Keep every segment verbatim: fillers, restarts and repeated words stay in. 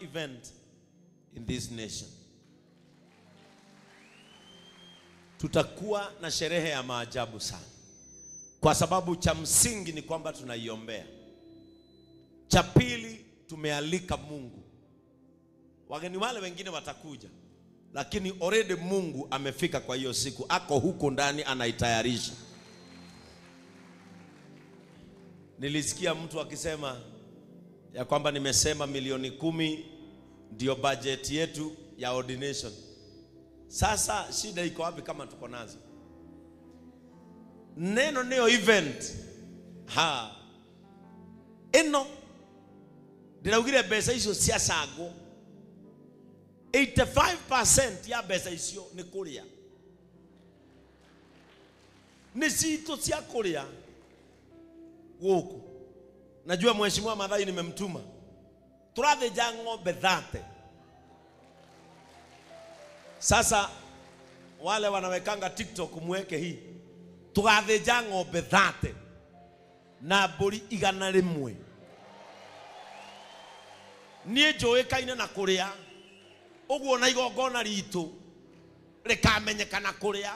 event in this nation. Tutakuwa na sherehe ya maajabu sana, kwa sababu cha msingi ni kwamba tunaiombea. Cha pili, tumealika Mungu. Wageni wale wengine watakuja, lakini already Mungu amefika kwa hiyo siku, ako huko ndani anaitayarisha. Nilisikia mtu akisema ya kwamba nimesema milioni kumi ndio budget yetu ya ordination. Sasa shida iko wapi kama tuko nazo? Neno neo event ha eno ndiraugire pesa icio cia sango eighty-five percent ya pesa icio ni kuria, ni cito cia kuria guku. Najua mheshimiwa Madhai nimemtuma, turathĩnja ng'ombe thate. Sasa wale wanawekanga TikTok mweke hii, tugathĩnja ng'ombe thate na mbũri igana rĩmwe. Niĩ njũĩkaine na kũrĩa, ũguo na igongona ritũ rĩkamenyekana kũrĩa.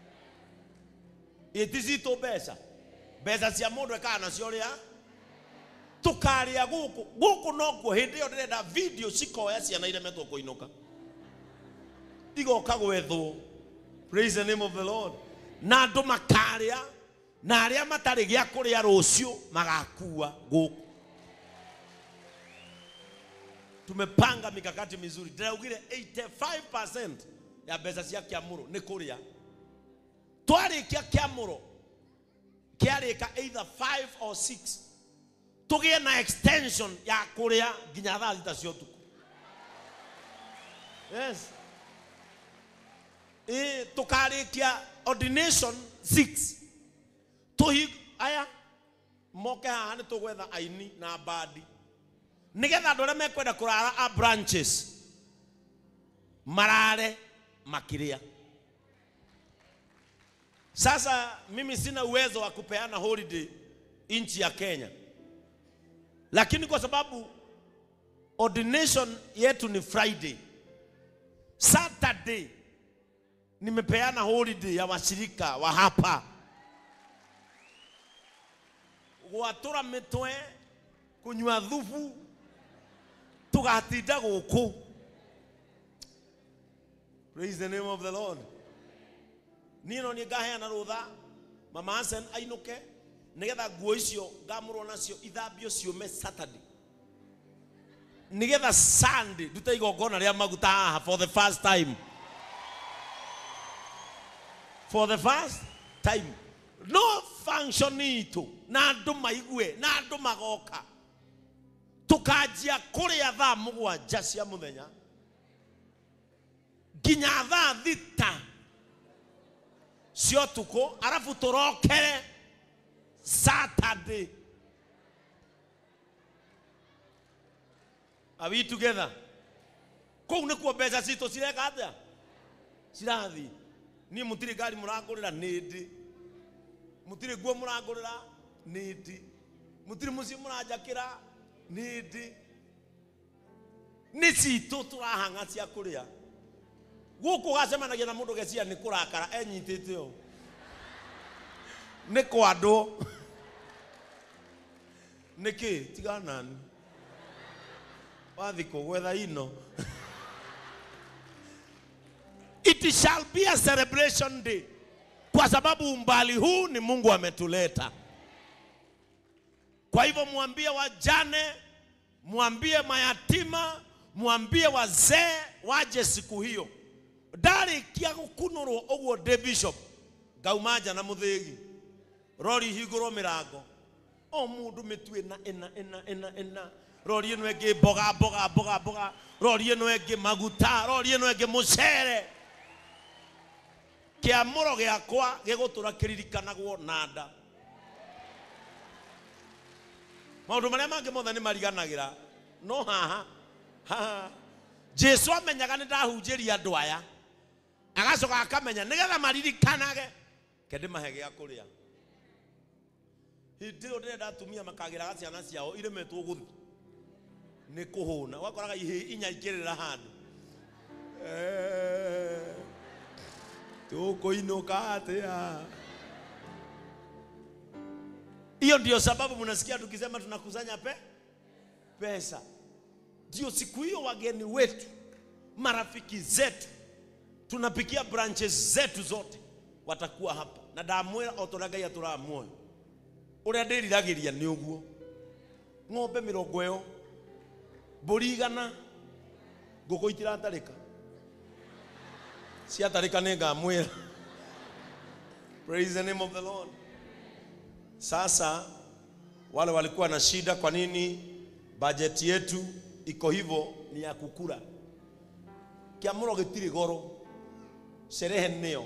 Itizito mbeca mbeca cia mũndũ ekaga nacio rĩa tukaria guku guku nokuo hindi yo ndĩrenda video cikoya ciana iremetwo kũinũka igoka gwethwo. Praise the name of the Lord. Na andũ makaria, na arĩa matarĩ gĩa kũrĩa rũciũ magakua guku. Tumepanga mikakati mizuri. Ndĩraugire eighty-five percent ya mbeca cia Kiamũrũ nĩ kũrĩa. Twarĩkia Kiamũrũ kiarĩka either five or six, tugie na extension ya kũrĩa nginya thaa thita cia ũtukũ. Yes. Eh, tukarĩkia ordination six. Tuhi aya moke haha nĩ tũgwetha aini na bandi, nigetha andũ arĩa mekwenda kũrara a branches marare makiria. Sasa mimi sina uwezo wa kupeana holiday nchi ya Kenya, lakini kwa sababu ordination yetu ni Friday, Saturday nimepeana holiday ya washirika wa hapa. Gwatura mitwe, kunywa thubu, tugatinda guku. Praise the name of the Lord. Nino ni ngaheana rutha mama Hansen ainuke nigetha nguo icio ngamurwo nacio ithambio ciume Saturday, nigetha Sunday ndute igongona ria maguta haha for the first time. For the first time. No function ito na andu maigue na andu magoka, tukajia kuria thaa mũgwanja cia muthenya nginya thaa thita cia ũtukũ, arafu turokere Saturday. Are we together? Kou nĩkuo mbeca citũ cireka atĩa cirathi. Niĩ mũtirĩ ngari mũrangũrĩra nĩndĩ, mũtirĩ nguo mũrangũrĩra nĩndĩ, mũtirĩ mũciĩ mũranjakĩra nĩndĩ, nĩ citũ tũrahanga cia kũrĩa. Guku gacemanagia na mũndũ gecia nĩ kũrakara enyitĩte o nĩ kwandwo nĩkĩ tigana nani wathi kũgwetha ino. It shall be a celebration day, kwa sababu umbali huu ni Mungu ametuleta. Kwa hivyo mwambie wajane, mwambie mayatima, mwambie wazee waje siku hiyo. Dari kia gukunurwo ogwo de bishop gaumaja na muthegi rori higuro mirago o mundu mitwe na ena ena ena ena rori eno ege boga boga boga boga rori eno ege maguta rori eno ege mucere kia muro giakwa gigutura kiririkanagwo nanda. Maundu maria mangi mothe ni mariganagira no haha ha Jesu amenyaga ni ndahunjiria andu aya agacoka akamenya nigetha maririkanage kende mahe gya kuria. Hindi yo ndenda atumia makagira ciana ciao iremetwo guthi ni kuhuna wakoraga ihe inya ikirira handu eh tuko inuka atia. Hiyo ndio sababu mnasikia tukisema tunakusanya pe pesa. Ndio siku hiyo wageni wetu, marafiki zetu, tunapikia branches zetu zote watakuwa hapa. Na ndamwira otoraga ya turamuoyo uria ndiriragiria ni uguo ng'ombe mirongo ĩyo mbũri igana ngũkũ itiratarĩka ciatarĩka nĩ ngamwĩra. Praise the name of the Lord. Sasa wale walikuwa na shida, kwa nini budget yetu iko hivyo? Ni ya kukula. Kiamuro gitiri goro, sherehe neo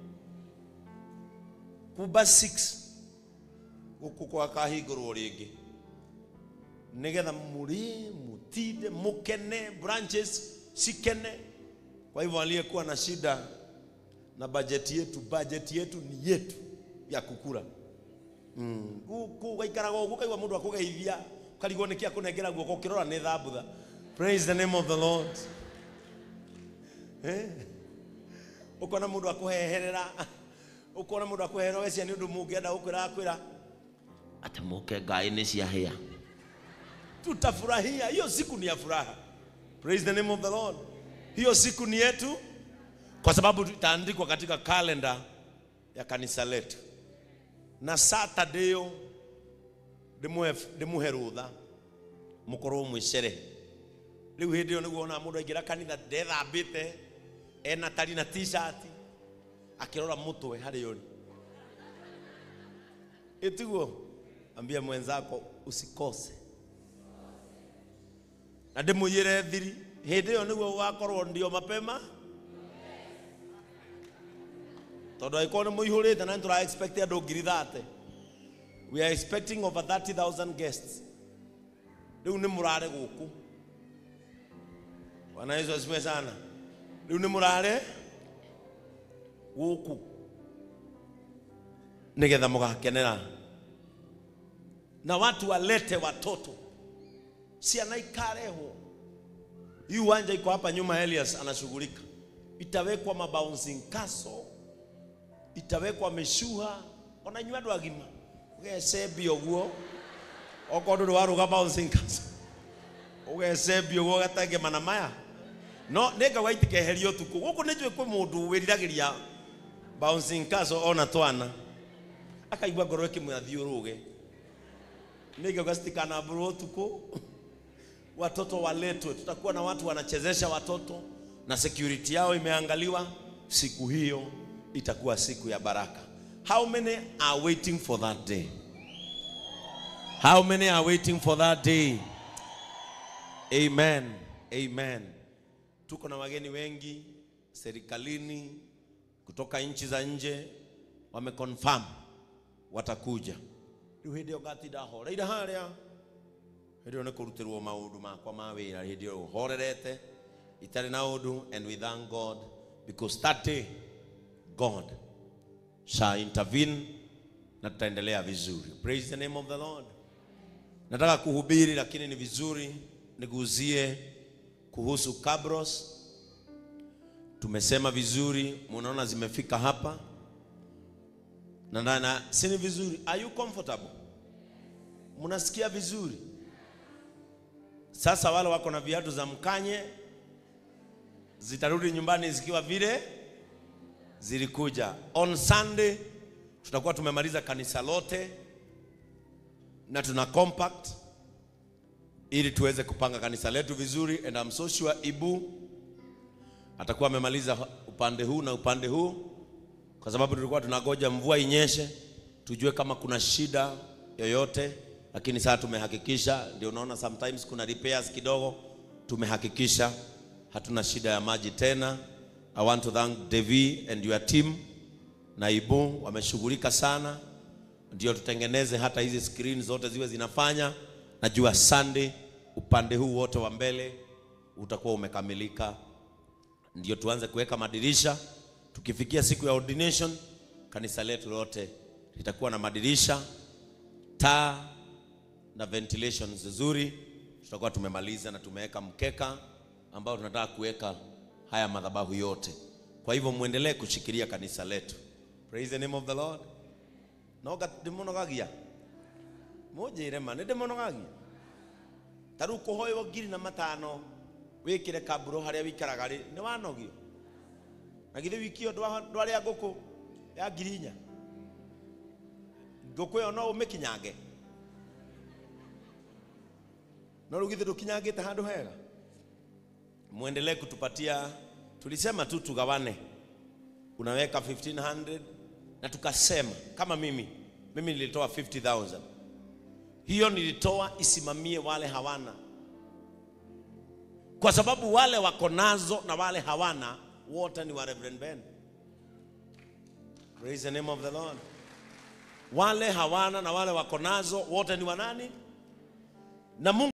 kuba six guku kwa kahigoro ringi nigetha muri mutide mukene branches sikene. Kwa hivyo aliyekuwa na shida na budget yetu, budget yetu ni yetu ya kukula. Mm. Guku gaikara goku kaigwa mundu akugeithia karigo nikia kunengera guoko kirora ni thambutha. Praise the name of the Lord. Eh? Ukona mundu akuheherera, ukona mundu akuheherera wecia ni undu mungienda ukwira akwira ati muke ngai ni cia hia. Tutafurahia, hiyo siku ni ya furaha. Praise the name of the Lord. Hiyo siku ni yetu kwa sababu itaandikwa katika kalenda ya kanisa letu. Na Saturday yo ndimuhe rutha mukorwo mwicere. Riu hindi yo niguo ona mundu aingira kanitha ndethambite ena tari na t-shirt akirora mutwe hari yoni etiguo. Ambia mwenzako usikose. Na ndimuyire thiri hindi yo niguo ugakorwo ndio mapema todo ikone muihurite na ntura expect andu ngiri thate. We are expecting over thirty thousand guests. Riu ni murare guku. Bwana Yesu asifiwe sana. Riu ni murare guku nigetha mugakenera na watu walete watoto. Ciana ikareho. Hii uwanja iko hapa nyuma, Elias anashughulika. Itawekwa mabouncing castle, itawekwa meshuha, ona nywa andu agima ugecebia uguo okondu waruga bouncing castle ugecebia uguo gatenge mana maya no nega waitike herio tuku guku nijwe kwe mundu wiriragiria bouncing castle ona twana akaigwa ngoro ikimwe athiuruge nega gastikana bro tuku. Watoto waletwe, tutakuwa na watu wanachezesha watoto na security yao imeangaliwa. Siku hiyo itakuwa siku ya baraka. How many are waiting for that day? How many are waiting for that day? Amen. Amen. Tuko na wageni wengi serikalini kutoka nchi za nje wameconfirm watakuja. Ruhede ogati daho raida haria hedi one kurutirwo maundu makwa ma wira hedi horerete itari na undu. And we thank God because that day God shall intervene na tutaendelea vizuri. Praise the name of the Lord. Nataka kuhubiri lakini ni vizuri niguzie kuhusu kabros. Tumesema vizuri, munaona zimefika hapa. Na na sini vizuri. Are you comfortable? Munasikia vizuri? Sasa wale wako na viatu za mkanye zitarudi nyumbani zikiwa vile zilikuja. On Sunday tutakuwa tumemaliza kanisa lote na tuna compact ili tuweze kupanga kanisa letu vizuri. And I'm so sure Ibu atakuwa amemaliza upande huu na upande huu, kwa sababu tulikuwa tunagoja mvua inyeshe tujue kama kuna shida yoyote. Lakini sasa tumehakikisha, ndio unaona sometimes kuna repairs kidogo, tumehakikisha hatuna shida ya maji tena. I want to thank Devi and your team na Ibu, wameshughulika sana ndio tutengeneze hata hizi screen zote ziwe zinafanya. Najua Sunday upande huu wote wa mbele utakuwa umekamilika, ndio tuanze kuweka madirisha. Tukifikia siku ya ordination kanisa letu lote litakuwa na madirisha, taa na ventilation nzuri. tutakuwa tumemaliza na tumeweka mkeka ambao tunataka kuweka haya madhabahu yote. Kwa hivyo muendelee kushikilia kanisa letu. Praise the name of the Lord. Noga demonogagia. Moje irema ne demonogagia. Taru kuhoyo giri na matano wikire kaburo haria wikaraga ri ni wanogio. Na githe wikio ndwari ya ngoko ya girinya. Ngoko yo no umekinyange. No rugithe ndukinyangite handu hega. Muendelee kutupatia, tulisema tu tugawane. Unaweka fifteen hundred na tukasema kama mimi mimi nilitoa fifty thousand. Hiyo nilitoa isimamie wale hawana. Kwa sababu wale wako nazo na wale hawana wote ni wa Reverend Ben. Praise the name of the Lord. Wale hawana na wale wako nazo wote ni wa nani? Na Mungu